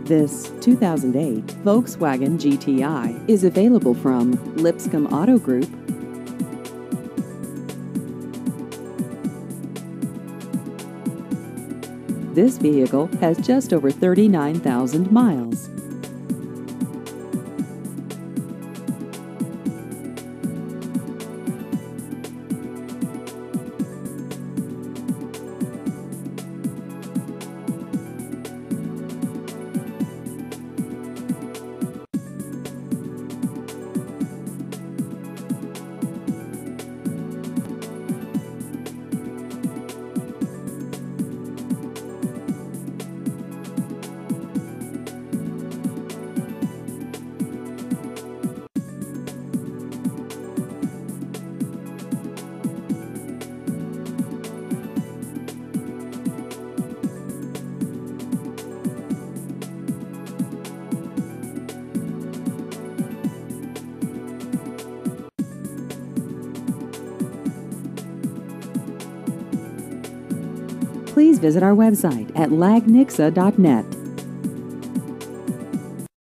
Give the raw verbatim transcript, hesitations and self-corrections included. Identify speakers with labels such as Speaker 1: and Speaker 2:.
Speaker 1: This two thousand eight Volkswagen G T I is available from Lipscomb Auto Group. This vehicle has just over thirty-nine thousand miles. Please visit our website at lagnixa dot net.